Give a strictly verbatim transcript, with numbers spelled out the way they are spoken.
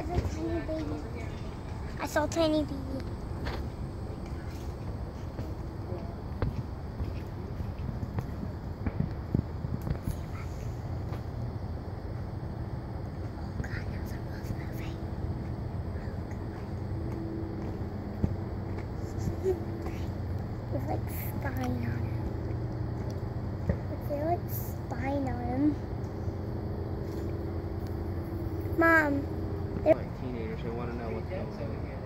there's a tiny baby. I saw a tiny baby. There's like spine on him. Is there like spine on him? Mom. Like teenagers who want to know what's going on.